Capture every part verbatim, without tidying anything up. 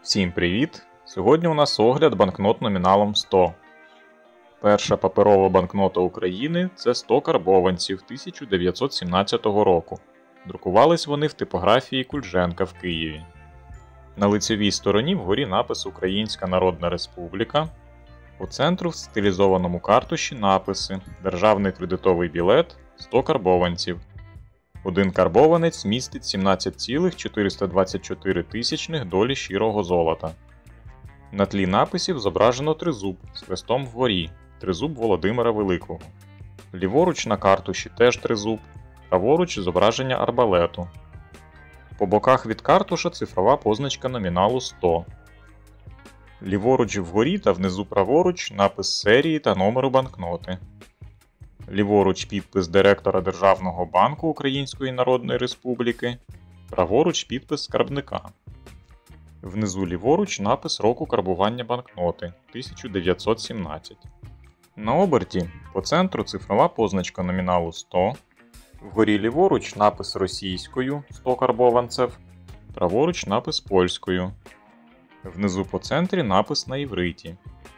Всім привіт! Сьогодні у нас огляд банкнот номіналом сто. Перша паперова банкнота України – це сто карбованців тисяча дев'ятсот сімнадцятого року. Друкувались вони в типографії Кульженка в Києві. На лицевій стороні вгорі напис «Українська Народна Республіка». По центру в стилізованому картуші написи «Державний кредитовий білет сто карбованців». Один карбованець містить сімнадцять цілих чотириста двадцять чотири тисячних долі щирого золота. На тлі написів зображено тризуб з хрестом вгорі, тризуб Володимира Великого. Ліворуч на картуші теж тризуб, праворуч зображення арбалету. По боках від картуша цифрова позначка номіналу сто. Ліворуч вгорі та внизу праворуч напис серії та номеру банкноти. Ліворуч підпис директора Державного банку Української Народної Республіки, праворуч підпис скарбника. Внизу ліворуч напис року карбування банкноти тисяча дев'ятсот сімнадцять. На оберті по центру цифрова позначка номіналу сто, вгорі ліворуч напис російською сто карбованців, праворуч напис польською. Внизу по центрі напис на івриті.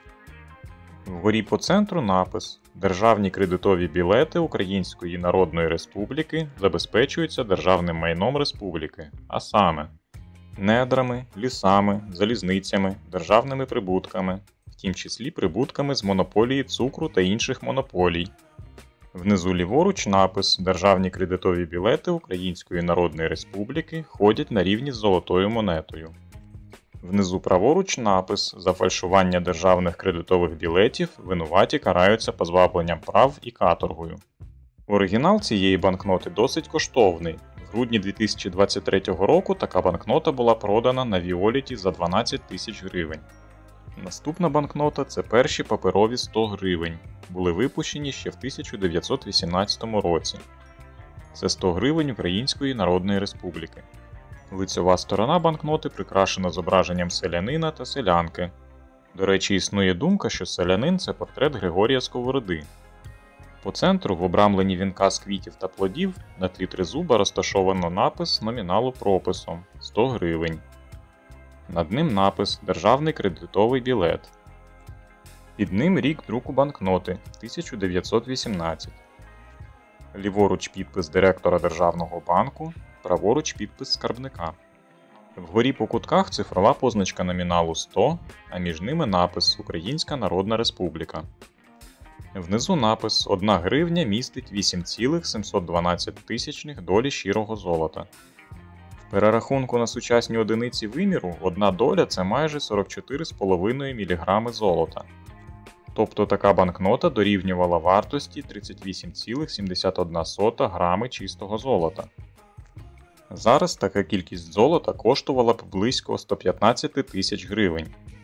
Вгорі по центру напис «Державні кредитові білети Української Народної Республіки забезпечуються державним майном республіки, а саме недрами, лісами, залізницями, державними прибутками, в тім числі прибутками з монополії цукру та інших монополій». Внизу ліворуч напис «Державні кредитові білети Української Народної Республіки ходять на рівні з золотою монетою». Внизу праворуч напис «За фальшування державних кредитових білетів винуваті караються позбавленням прав і каторгою». Оригінал цієї банкноти досить коштовний. В грудні дві тисячі двадцять третього року така банкнота була продана на Віоліті за дванадцять тисяч гривень. Наступна банкнота – це перші паперові сто гривень. Були випущені ще в тисяча дев'ятсот вісімнадцятому році. Це сто гривень Української Народної Республіки. Лицьова сторона банкноти прикрашена зображенням селянина та селянки. До речі, існує думка, що селянин – це портрет Григорія Сковороди. По центру, в обрамленні вінка з квітів та плодів, на тлі тризуба розташовано напис номіналу прописом – сто гривень. Над ним напис «Державний кредитовий білет». Під ним рік друку банкноти – тисяча дев'ятсот вісімнадцять. Ліворуч підпис директора Державного банку, праворуч підпис скарбника. Вгорі по кутках цифрова позначка номіналу сто, а між ними напис «Українська Народна Республіка». Внизу напис «одна гривня містить вісім цілих сімсот дванадцять тисячних долі щирого золота». В перерахунку на сучасні одиниці виміру одна доля – це майже сорок чотири цілих п'ять десятих міліграми золота. Тобто така банкнота дорівнювала вартості тридцять вісім цілих сімдесят одна сота грами чистого золота. Зараз така кількість золота коштувала б близько сто п'ятнадцять тисяч гривень.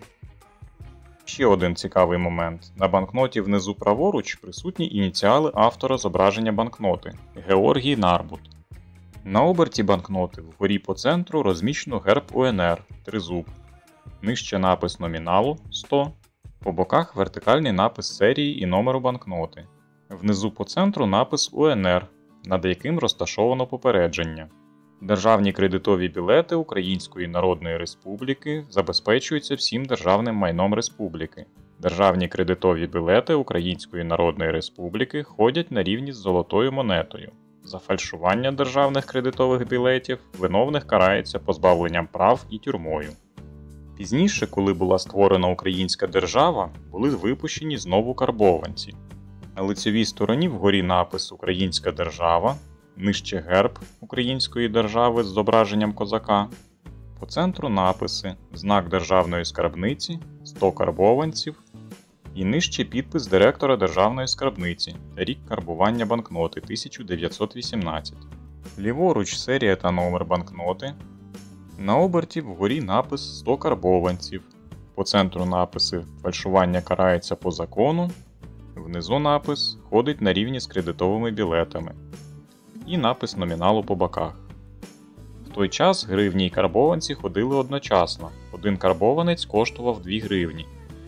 Ще один цікавий момент. На банкноті внизу праворуч присутні ініціали автора зображення банкноти – Георгій Нарбут. На оберті банкноти вгорі по центру розміщено герб У Ен Ер – тризуб. Нижче напис номіналу – сто. По боках вертикальний напис серії і номеру банкноти. Внизу по центру напис У Ен Ер, над яким розташовано попередження. Державні кредитові білети Української Народної Республіки забезпечуються всім державним майном республіки. Державні кредитові білети Української Народної Республіки ходять на рівні з золотою монетою. За фальшування державних кредитових білетів виновних карається позбавленням прав і тюрмою. Пізніше, коли була створена українська держава, були випущені знову карбованці. На лицевій стороні вгорі напис «Українська держава», нижче герб Української держави з зображенням козака, по центру написи «Знак державної скарбниці», сто карбованців і нижче підпис директора Державної скарбниці та рік карбування банкноти тисяча дев'ятсот вісімнадцять. Ліворуч серія та номер банкноти. На оберті вгорі напис «сто карбованців», по центру написи «Фальшування карається по закону», внизу напис «Ходить на рівні з кредитовими білетами» і напис номіналу по боках. В той час гривні й карбованці ходили одночасно, один карбованець коштував дві гривні.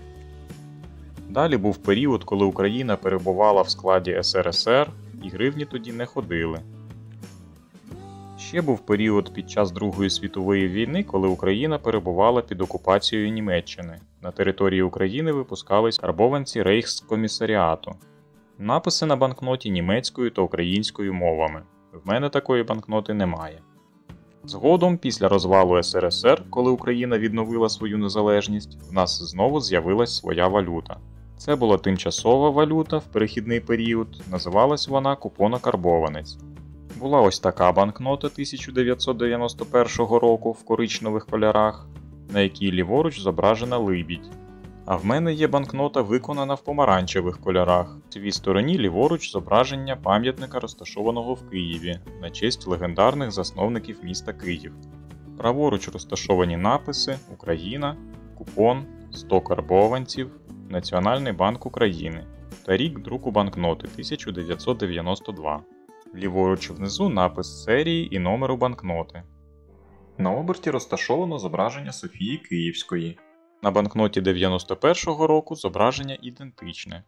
Далі був період, коли Україна перебувала в складі Ес Ер Ес Ер і гривні тоді не ходили. Ще був період під час Другої світової війни, коли Україна перебувала під окупацією Німеччини. На території України випускались карбованці Рейхскомісаріату. Написи на банкноті німецькою та українською мовами. В мене такої банкноти немає. Згодом, після розвалу ес ер ес ер, коли Україна відновила свою незалежність, в нас знову з'явилась своя валюта. Це була тимчасова валюта в перехідний період, називалась вона купонокарбованець. Була ось така банкнота тисяча дев'ятсот дев'яносто першого року в коричневих кольорах, на якій ліворуч зображена либідь. А в мене є банкнота, виконана в помаранчевих кольорах. В цій стороні ліворуч зображення пам'ятника, розташованого в Києві, на честь легендарних засновників міста Київ. Праворуч розташовані написи «Україна», «Купон», сто карбованців, Національний банк України та рік друку банкноти тисяча дев'ятсот дев'яносто два. Ліворуч внизу напис серії і номеру банкноти. На оберті розташовано зображення Софії Київської. На банкноті дев'яносто першого року зображення ідентичне.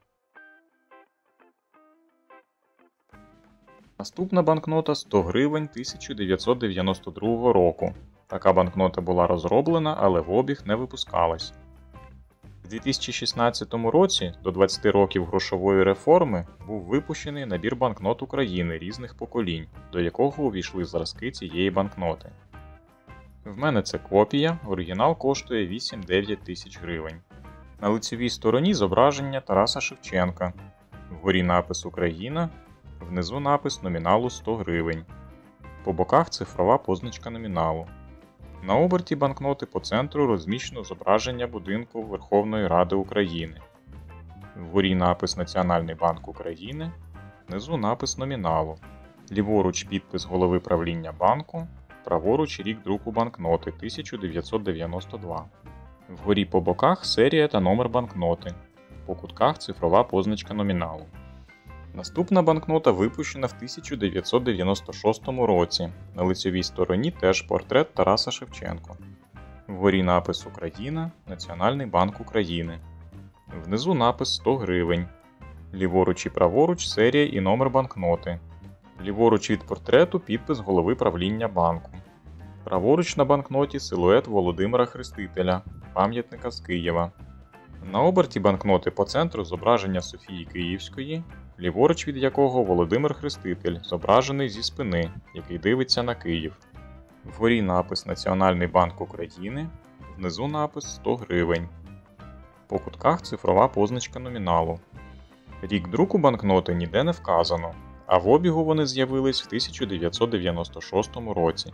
Наступна банкнота сто гривень тисяча дев'ятсот дев'яносто другого року. Така банкнота була розроблена, але в обіг не випускалась. У дві тисячі шістнадцятому році, до двадцяти років грошової реформи, був випущений набір банкнот України різних поколінь, до якого увійшли зразки цієї банкноти. В мене це копія, оригінал коштує вісім-дев'ять тисяч гривень. На лицевій стороні зображення Тараса Шевченка, вгорі напис «Україна», внизу напис номіналу сто гривень. По боках цифрова позначка номіналу. На оберті банкноти по центру розміщено зображення будинку Верховної Ради України. Вгорі напис «Національний банк України», внизу напис номіналу. Ліворуч підпис голови правління банку, праворуч рік друку банкноти тисяча дев'ятсот дев'яносто два. Вгорі по боках серія та номер банкноти. По кутках цифрова позначка номіналу. Наступна банкнота випущена в тисяча дев'ятсот дев'яносто шостому році. На лицевій стороні теж портрет Тараса Шевченка. Вгорі напис «Україна», Національний банк України. Внизу напис сто гривень. Ліворуч і праворуч серія і номер банкноти. Ліворуч від портрету підпис голови правління банку. Праворуч на банкноті силует Володимира Хрестителя, пам'ятника з Києва. На оберті банкноти по центру зображення Софії Київської, ліворуч від якого Володимир Хреститель, зображений зі спини, який дивиться на Київ. Вгорі напис «Національний банк України», внизу напис сто гривень. По кутках цифрова позначка номіналу. Рік друку банкноти ніде не вказано, а в обігу вони з'явились в тисяча дев'ятсот дев'яносто шостому році.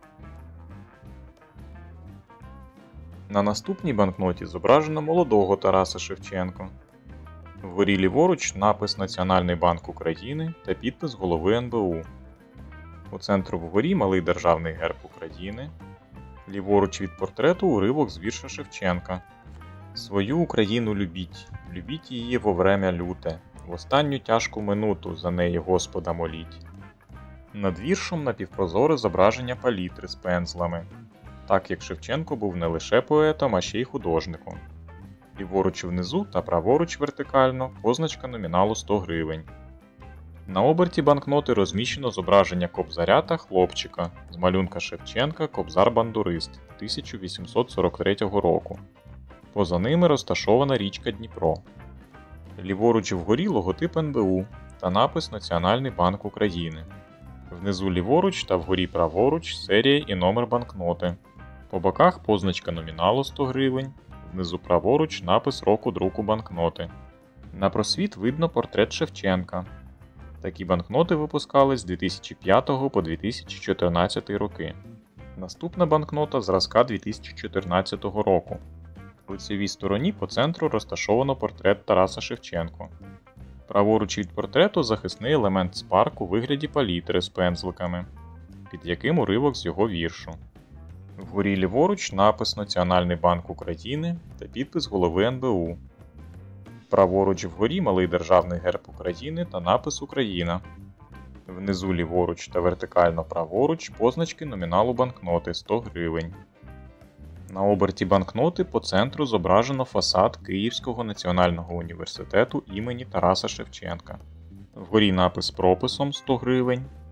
На наступній банкноті зображено молодого Тараса Шевченка. Вгорі ліворуч напис «Національний банк України» та підпис голови ен бе у. У центру вгорі малий державний герб України. Ліворуч від портрету уривок з вірша Шевченка. «Свою Україну любіть, любіть її во время люте, в останню тяжку минуту за неї Господа моліть». Над віршом напівпрозоре зображення палітри з пензлами, так як Шевченко був не лише поетом, а ще й художником. Ліворуч внизу та праворуч вертикально позначка номіналу сто гривень. На оберті банкноти розміщено зображення Кобзаря та хлопчика з малюнка Шевченка «Кобзар-бандурист» тисяча вісімсот сорок третього року. Поза ними розташована річка Дніпро. Ліворуч вгорі логотип ен бе у та напис «Національний банк України». Внизу ліворуч та вгорі праворуч серія і номер банкноти. По боках позначка номіналу сто гривень, внизу праворуч напис року друку банкноти. На просвіт видно портрет Шевченка. Такі банкноти випускались з дві тисячі п'ятого по дві тисячі чотирнадцятий роки. Наступна банкнота зразка дві тисячі чотирнадцятого року. В лицевій стороні по центру розташовано портрет Тараса Шевченка. Праворуч від портрету захисний елемент з парку у вигляді палітри з пензликами, під яким уривок з його віршу. Вгорі ліворуч напис «Національний банк України» та підпис голови ен бе у. Праворуч вгорі малий державний герб України та напис «Україна». Внизу ліворуч та вертикально праворуч позначки номіналу банкноти сто гривень. На оберті банкноти по центру зображено фасад Київського національного університету імені Тараса Шевченка. Вгорі напис з прописом сто гривень.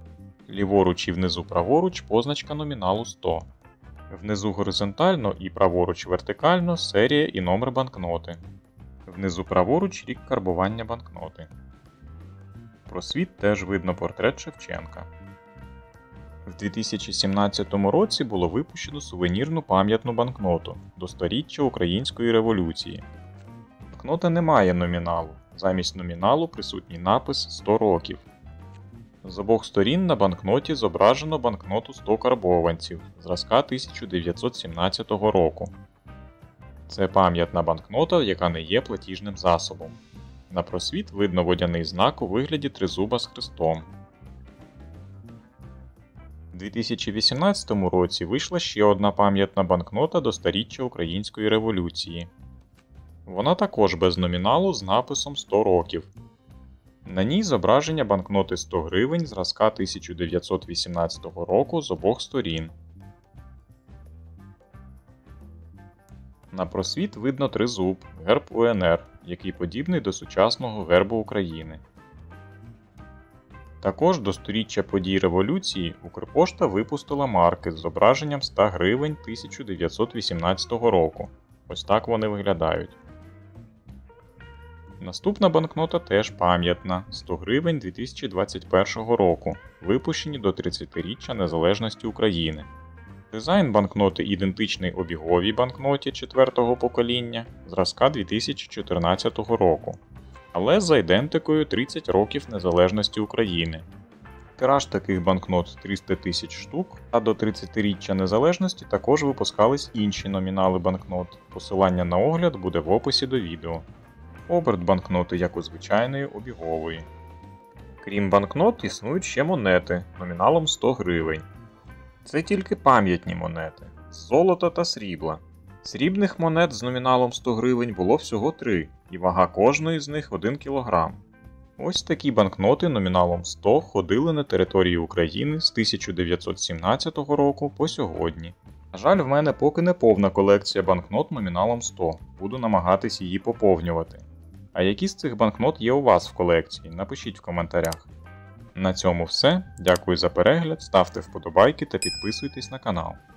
Ліворуч і внизу праворуч позначка номіналу сто. Внизу горизонтально і праворуч вертикально серія і номер банкноти. Внизу праворуч рік карбування банкноти. Просвіт теж видно портрет Шевченка. В дві тисячі сімнадцятому році було випущено сувенірну пам'ятну банкноту до сторіччя Української революції. Банкнота не має номіналу, замість номіналу присутній напис сто років. З обох сторін на банкноті зображено банкноту сто карбованців зразка тисяча дев'ятсот сімнадцятого року. Це пам'ятна банкнота, яка не є платіжним засобом. На просвіт видно водяний знак у вигляді тризуба з хрестом. У дві тисячі вісімнадцятому році вийшла ще одна пам'ятна банкнота до сторіччя Української революції. Вона також без номіналу з написом сто років. На ній зображення банкноти сто гривень зразка тисяча дев'ятсот вісімнадцятого року з обох сторін. На просвіт видно тризуб, герб У Ен Ер, який подібний до сучасного гербу України. Також до сторіччя подій революції Укрпошта випустила марки з зображенням ста гривень тисяча дев'ятсот вісімнадцятого року. Ось так вони виглядають. Наступна банкнота теж пам'ятна – сто гривень дві тисячі двадцять першого року, випущені до тридцятиріччя Незалежності України. Дизайн банкноти ідентичний обіговій банкноті четвертого покоління зразка дві тисячі чотирнадцятого року, але за ідентикою тридцять років Незалежності України. Тираж таких банкнот триста тисяч штук, а до тридцятиріччя Незалежності також випускались інші номінали банкнот. Посилання на огляд буде в описі до відео. Оберт банкноти як у звичайної обігової. Крім банкнот, існують ще монети номіналом сто гривень. Це тільки пам'ятні монети з золота та срібла. Срібних монет з номіналом сто гривень було всього три, і вага кожної з них один кілограм. Ось такі банкноти номіналом сто ходили на території України з тисяча дев'ятсот сімнадцятого року по сьогодні. На жаль, в мене поки не повна колекція банкнот номіналом сто, буду намагатись її поповнювати. А які з цих банкнот є у вас в колекції? Напишіть в коментарях. На цьому все. Дякую за перегляд, ставте вподобайки та підписуйтесь на канал.